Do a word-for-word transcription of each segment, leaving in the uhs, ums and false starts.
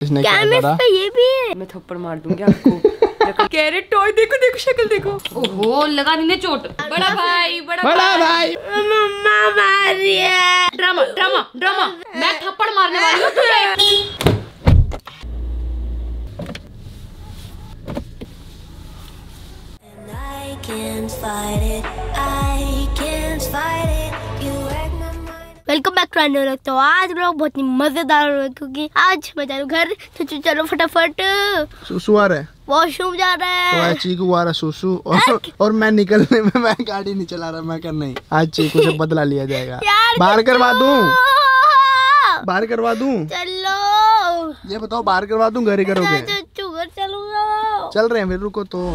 इसने क्या करा? ये भी है। मैं थप्पड़ मार दूंगी आपको। कैरेट टॉय देखो देखो शक्ल देखो। ओहो लगा दी चोट। बड़ा भाई बड़ा, बड़ा भाई मम्मा मार रही है। ड्रामा ड्रामा ड्रामा मैं थप्पड़ मारने वाली हूँ तुझे। वेलकम बैक टू अनोरक। तो आज लोग बहुत ही मजेदार हो रहे हैं क्योंकि आज मैं जा रहा हूँ घर। तो चलो फटाफट। सुसु आ रहा है, वॉशरूम जा रहा है। तो चीकू आ रहा है सुसु और, और मैं निकलने में मैं गाड़ी नहीं चला रहा। मैं कर नहीं, आज चीकू से बदला लिया जाएगा। बाहर करवा दूं, बाहर करवा दूं। चलो ये बताओ बाहर करवा दूं घर ही करोगे? घर चलूंगा। चल रहे हैं फिर, रुको तो।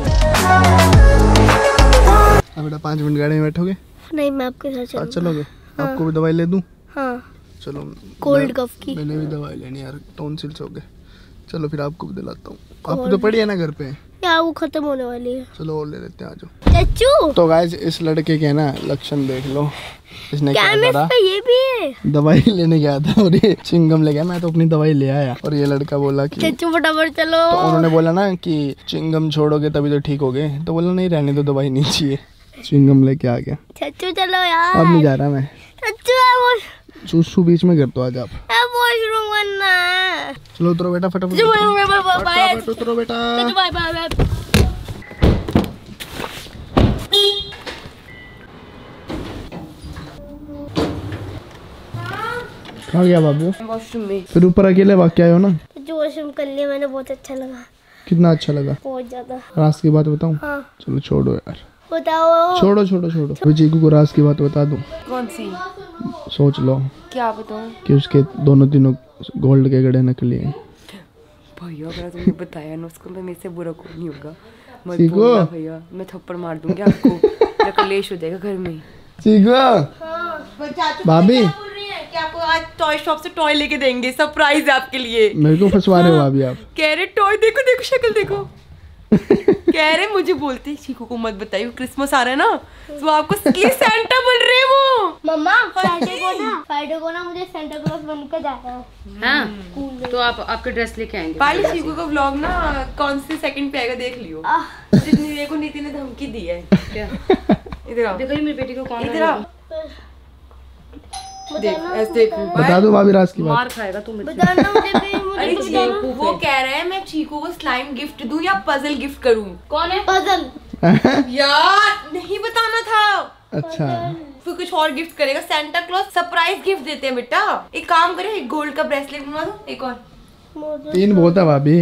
अब बेटा पाँच मिनट गाड़ी में बैठोगे? नहीं मैं आपके साथ चलूंगा। चलोगे? हाँ। आपको भी दवाई ले दूं? हाँ चलो। कोल्ड कफ की मैंने भी दवाई लेनी यार, टॉन्सिल्स हो गए। चलो फिर आपको भी दिलाता हूँ। आपको तो पड़ी है ना घर पे? यार वो खत्म होने वाली है। चलो और ले लेते हैं, आ जाओ। चाचू तो गाइस इस लड़के के ना लक्षण देख लो। इसने क्या करा? ये भी है। दवाई लेने गया था और ये चिंगम ले गया। मैं तो अपनी दवाई ले आया और ये लड़का बोला कि चाचू फटाफट चलो। तो उन्होंने बोला ना कि चिंगम छोड़ोगे तभी तो ठीक हो गए। तो बोला नहीं रहने दो, दवाई नहीं चाहिए। चिंगम लेके आ गया। चाचू चलो यार। अब नहीं जा रहा मैं। चाचू सुसु बीच में कर तो आज आप। वॉशरूम बनना है। चलो उतरो बेटा फटाफट। फटाफट उतरो बेटा। Bye bye bye. कहाँ गया बाबू? वॉशरूम में। फिर ऊपर अकेले भाग के आए हो ना? जो वॉशरूम कर लिया मैंने, बहुत अच्छा लगा। कितना अच्छा लगा? बहुत ज्यादा। राज की बात बताऊं? हाँ। चलो छोड़ो यार, बताओ। छोड़ो छोड़ो छोड़ो। अभी चीकू को राज की बात बता दूं? कौन सी? सोच लो। क्या बताऊं? कि उसके दोनों तीनों गोल्ड के गड़े नकली हैं। भैया अगर तुमने बताया ना उसको तो मेरे से बुरा कोई नहीं होगा। मत बोलना भैया, मैं थप्पड़ मार दूंगी आपको। कलेश हो जाएगा घर में। चीकू भाभी कि आपको आज टॉय शॉप से टॉय लेके देंगे, सरप्राइज आपके लिए। मेरे को फंसवा रहे हो भाभी आप? कह रहे टॉय देखो देखो शक्ल देखो। कह रहे मुझे बोलते चीकू को मत बताइए क्रिसमस आ रहा है ना, तो आपको सेंटा बन रहे वो। मम्मा फ्राइडे को ना फ्राइडे को ना मुझे सेंटा क्लॉज बनकर जाना है। हाँ तो आप आपके ड्रेस लेके आएंगे। पहले चीकू का व्लॉग ना कौन से सेकंड पे आएगा देख लियो। जितनी देखो नीति ने धमकी दी है। इधर आओ, देखो मेरी बेटी को कौन इधर आओ। देख ऐसे देख। बता दो भाभी राज की बात। मार खाएगा तू मुझे। बताना मुझे भी। अरे चीकू वो कह रहा है मैं चीकू को स्लाइम गिफ्ट दूं या पजल गिफ्ट करूं? कौन है पजल? यार नहीं बताना था। अच्छा फिर कुछ और गिफ्ट करेगा। सेंटा क्लॉज सरप्राइज गिफ्ट देते हैं बेटा। एक काम करे, एक गोल्ड का ब्रेसलेट बनवा दो। एक और तीन बहुत है भाभी।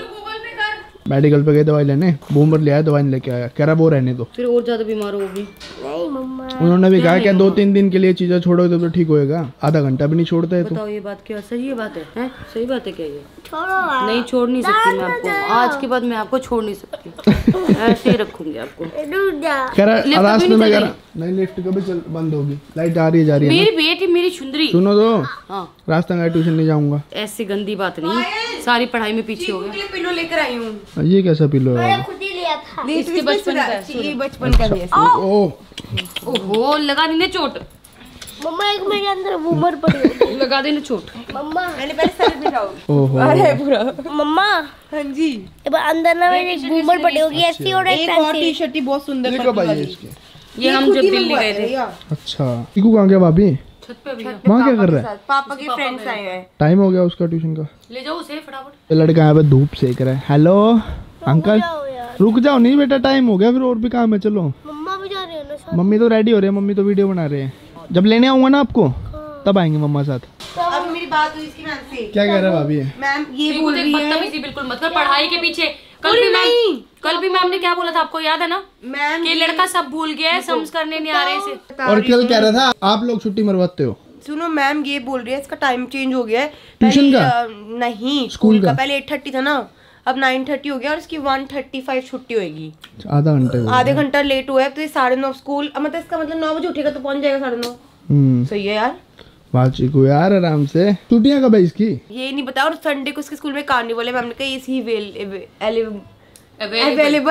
मेडिकल पे गए दवाई लेने, बूमर ले आया, दवाई नहीं लेके आया। कह रहा वो रहने दो, फिर और ज्यादा बीमार होगी। नहीं मम्मा उन्होंने भी कहा क्या दो तीन दिन के लिए चीजें छोड़ोगे तो ठीक होएगा। आधा घंटा भी नहीं छोड़ता है तो। बताओ ये बात क्या सही है? बात है, है? सही बात है क्या ये? छोड़ो नहीं छोड़ नहीं सकती मैं आपको। आज के बाद मैं आपको छोड़ नहीं सकती। ऐसे ही रखूंगी आपको। कह रहा रास्ते में कह रहा नहीं लिफ्ट कभी चल बंद होगी, लाइट आ रही है जा रही है। मेरी बेटी मेरी सुंदरी सुनो तो। हाँ रास्ता में ट्यूशन नहीं जाऊंगा। ऐसी गंदी बात नहीं, सारी पढ़ाई में पीछे हो गए। पिलो लेकर आई हूँ। ये कैसा पिलो है? खुद ही लिया था। इसके बचपन का ये बचपन का भी है। ओह ओहो लगा दी चोट। मम्मा एक मेरे अंदर बूमर पड़ी। लगा देना चोट। मम्मा मैंने पहले सर दिखाओ। ओहो अरे पूरा। मम्मा हाँ जी अब अंदर ना मेरी एक बूमर पड़ी होगी ऐसी और एक और टी शर्ट ही बहुत सुंदर ये कब आई है इसके? ये हम जब दिल्ली गए थे। अच्छा चीकू कहाँ गया भाभी? छत पे भी वहाँ क्या कर रहा है? पापा के फ्रेंड्स आए हैं। टाइम हो गया उसका ट्यूशन का। ले जाओ उसे फटाफट। ये लड़का यहाँ पे धूप सेक रहा है। हेलो अंकल रुक जाओ। नहीं बेटा टाइम हो गया, फिर और भी काम है। चलो मम्मा भी जा रही है ना। मम्मी तो रेडी हो रही है, मम्मी तो वीडियो बना रहे हैं। जब लेने आऊंगा ना आपको तब आएंगे मम्मा साथ। अब मेरी बात हुई इसकी मैम से। क्या कह रहा है भाभी? मैम ये बोल रही है बदतमीजी बिल्कुल मत कर पढ़ाई के पीछे। कल भी मैम कल भी मैम ने क्या बोला था आपको याद है ना? मैम ये लड़का सब भूल गया है, समझ करने नहीं आ रहे इसे। और कल कह रहा था आप लोग छुट्टी मरवाते हो। सुनो मैम ये बोल रही है इसका टाइम चेंज हो गया है। ट्यूशन का? नहीं स्कूल का। पहले एट थर्टी था ना, अब नाइन थर्टी हो गया और इसकी वन थर्टी फाइव छुट्टी होगी। आधा घंटे आधे घंटा लेट हुआ है तो ये साढ़े नौ स्कूल मतलब इसका मतलब नौ बजे उठेगा तो पहुंच जाएगा साढ़े नौ। सही है यार। वाह चीकू यार आराम से। छुट्टियां कब है इसकी? ये नहीं बताया। और संडे को इसके स्कूल में कार्निवल है। मैम ने कहा इसी अवेलेबल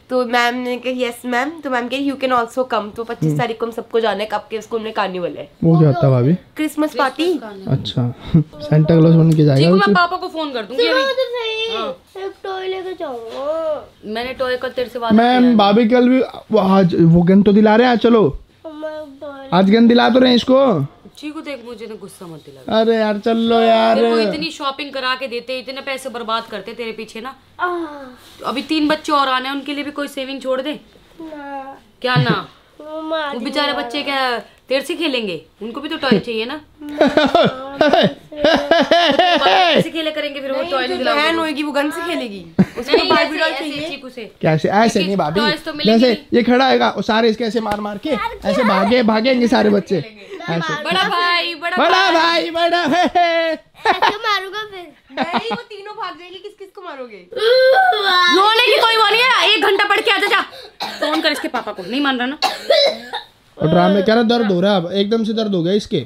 तो मैम ने कहा यस मैम, तो मैम कही यू कैन ऑल्सो कम। तो पच्चीस तारीख को हम सबको जाना है, आपके स्कूल में कार्निवल है। वो क्या होता है भाभी? Christmas party. अच्छा सेंटा क्लॉज बन के जाएगा। मैं पापा को फोन कर दूंगी अभी। एक टॉय लेके जाऊंगा। मैंने टॉय का तेरे से बात मैम भाभी कल भी आज वो गन तो दिला रहे हैं। आज चलो आज गन दिला तो रहे हैं इसको। चीकू देख मुझे ना गुस्सा मत दिला। अरे यार चल लो यार। वो इतनी शॉपिंग करा के देते, इतने पैसे बर्बाद करते तेरे पीछे ना। तो अभी तीन बच्चे और आने हैं, उनके लिए भी कोई सेविंग छोड़ दे ना। क्या ना? वो बेचारे बच्चे क्या तेरे से खेलेंगे? उनको भी तो टॉय चाहिए ना। कैसे खेले करेंगे फिर? वो टॉय नहीं दिलाओगे, बहन होगी वो गन से खेलेगी। उसको बारबी डॉल चाहिए। चीकू से कैसे? ऐसे नहीं भाभी, जैसे ये खड़ा है और सारे इसके ऐसे मार मार के ऐसे भागे भागेंगे सारे बच्चे। ऐसे बड़ा भाई बड़ा बड़ा भाई बड़ा है। ऐसे मारूंगा फिर। नहीं वो तीनों भाग जाएंगे। किस किस को मारोगे? रोने की कोई वो नहीं है। एक घंटा पढ़ के आजा जा। फोन कर इसके पापा को। नहीं मान रहा ना? और ड्रामे क्या दर्द हो रहा है? अब एकदम से दर्द हो गया इसके।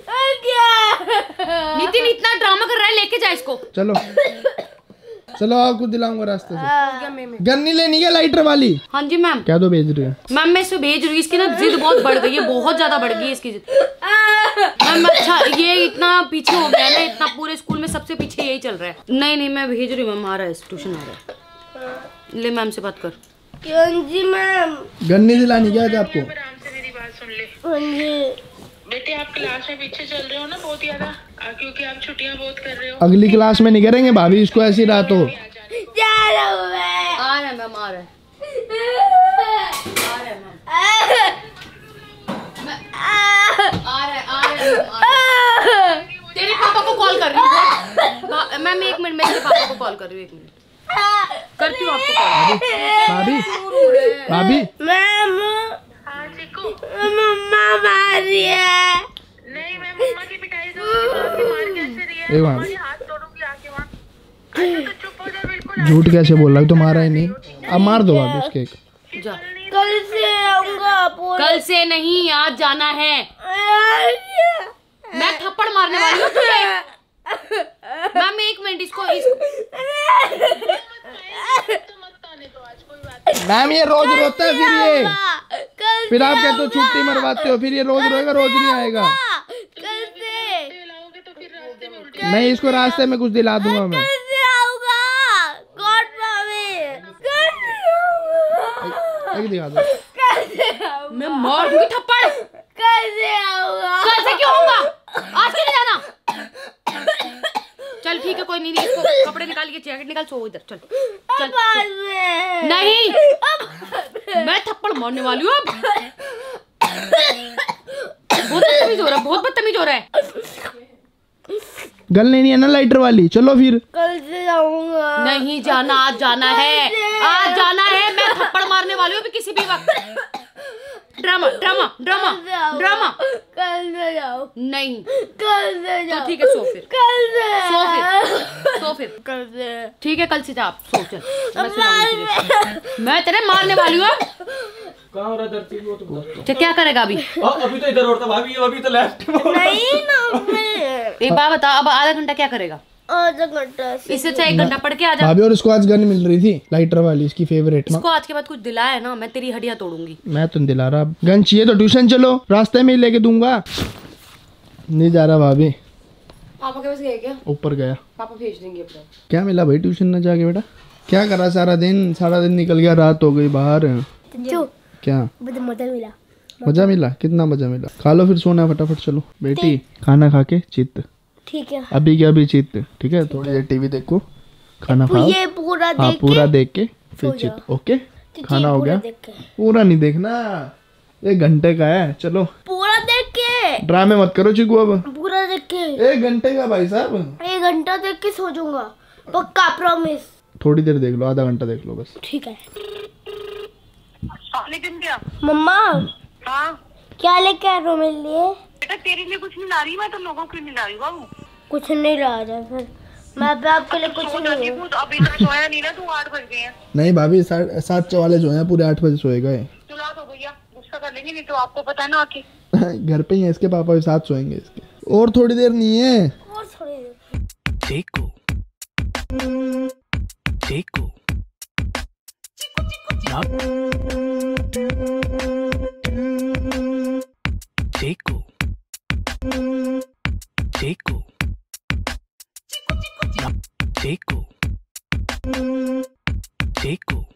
नितिन इतना ड्रामा कर रहा है, लेके जा इसको। चलो चलो आपको दिलाऊंगा रास्ते से। गन नहीं लेनी है लाइटर वाली? हाँ जी मैम। क्या दो भेज रही है? मैम मैं इसे भेज रही हूँ। इसकी ना जिद बहुत बढ़ गई है, बहुत ज्यादा बढ़ गई है इसकी जिद। मैम अच्छा ये इतना पीछे हो गया है ना, इतना पूरे स्कूल में सबसे पीछे यही चल रहा है। नहीं नहीं मैं भेज रही हूँ मैम। आ रहा है ट्यूशन आ रहा है। ले मैम से बात कर। जी मैम गन नहीं दिलानी क्या है आपको? मेरी बात सुन ले बेटे, आप क्लास में पीछे चल रहे हो ना बहुत ज्यादा, क्योंकि आप छुट्टियां बहुत कर रहे हो। अगली क्लास में नहीं करेंगे भाभी इसको ऐसी रात हो। जा रहा हूँ मैं। आ रहा है मैम। आ रहा है आ रहा है मैम। आ रहा है आ रहा है। तेरे पापा को कॉल कर रही हूँ मैम। एक मिनट, मैं तेरे पापा को कॉल कर रही हूँ। एक मिनट करती हूँ आपको कॉल। भाभी भाभी मैम हाँ चिकू। मम्मा मार रही है। नहीं मैं मम्मा की पिटाई दूंगी। मार कैसे रही है? तुम्हारे हाथ तोड़ूंगी आके वहाँ। अच्छा तो चुप हो जा बिल्कुल। झूठ कैसे बोल रहा है? तो मारा ही नहीं। अब मार दो भाभी उसके एक। जा। कल से आऊंगा। कल से नहीं, आज जाना है। मैं थप्पड़ मारने वाली हूँ तुझे। मैम एक मिनट इसको, इसको। मैम ये रोज रोता है फिर ये फिर आप कहते हो छुट्टी मरवाते हो, फिर ये रोज रोएगा, रोज नहीं आएगा। कल से नहीं इसको रास्ते में कुछ दिला दूंगा मैं। कल से आऊंगा। गॉड मम्मी कल से आऊंगा। एक दिखा दो। कल से आऊंगा। मैं मार दूंगी थप्पड़। कल से आऊंगा। कल से क्यों होगा? आज क्यों नहीं जाना? चल ठीक है कोई नहीं, नहीं इसको कपड़े निकाल के जैकेट निकाल, सो इधर। चल चल सो। नहीं मैं थप्पड़ मारने वाली हूँ अब। बहुत बदतमीज हो रहा है, बहुत बदतमीज हो रहा है। गन लेनी है ना लाइटर वाली? चलो फिर। कल से जाऊंगा। नहीं जाना, आज जाना है। आज जाना है। मैं थप्पड़ मारने वाली हूँ अभी किसी भी वक्त। Drama drama drama drama. कल से जाओ। नहीं कल से जाओ। तो ठीक है सो फिर। कल से सो फिर सो फिर कल से ठीक है कल से जा आप सो। चल मैं सुनाऊंगी तुझे। मैं तेरे मारने वाली हूँ। कहाँ हो रहा धरती वो तो तो क्या करेगा अभी? अभी तो इधर उड़ता भाभी, अभी तो लेफ्ट। नहीं ना मैं एक बात बता, अब आधा घंटा क्या करेगा? आधा घंटा इससे अच्छा एक घंटा पढ़ के आ जा। भाभी और इसको आज गन मिल रही थी लाइटर वाली, इसकी फेवरेट। इसको आज के बाद कुछ दिलाया है ना, मैं तेरी हड्डियां तोड़ूंगी। मैं तो नहीं दिला रहा। गन चाहिए तो ट्यूशन चलो, रास्ते में ही लेके दूंगा। नहीं जा रहा भाभी। पापा के पास गए क्या? ऊपर गया। पापा भेज देंगे अपना। क्या मिला भाई ट्यूशन न जाके? बेटा क्या करा सारा दिन? सारा दिन निकल गया, रात हो गई बाहर। क्या मुझे मजा मिला। मजा मिला? कितना मजा मिला? खा लो फिर सोना फटाफट। चलो बेटी खाना खा के चित्त। ठीक है अभी क्या अभी चित्त? ठीक है थोड़ी देर टीवी देखो, खाना खाओ। ये पूरा हाँ देख पूरा के देख के फिर सो चित्त। जाओ। ओके खाना हो पूरा गया? देख के। पूरा नहीं देखना, एक घंटे का है। चलो पूरा देख के। ड्रामे मत करो चिकू अब। पूरा देख के एक घंटे का भाई साहब। एक घंटा देख के सो जाऊंगा पक्का, प्रॉमिस। थोड़ी देर देख लो, आधा घंटा देख लो बस। ठीक है। लेकिन क्या मम्मा हाँ क्या लेके आ रहे हो मेरे लिए? बेटा तेरे लिए कुछ नहीं ला रही मैं, तो लोगों के लिए ला रही हूँ बाबू। कुछ नहीं ला रहा फिर मैं अब आपके लिए कुछ सो नहीं जाती हूँ। हूँ, तो अभी तक सोया नहीं ना, तू आठ बज गए हैं। नहीं भाभी सात सात चवाले जो है पूरे आठ बजे सोए गए। सुला दो भैया, गुस्सा कर लेंगे नहीं तो आपको पता है ना आके। घर पे ही है इसके पापा भी साथ सोएंगे इसके। और थोड़ी देर नहीं है। और थोड़ी देर। देखो देखो Chico. Chico. Chico. Chico.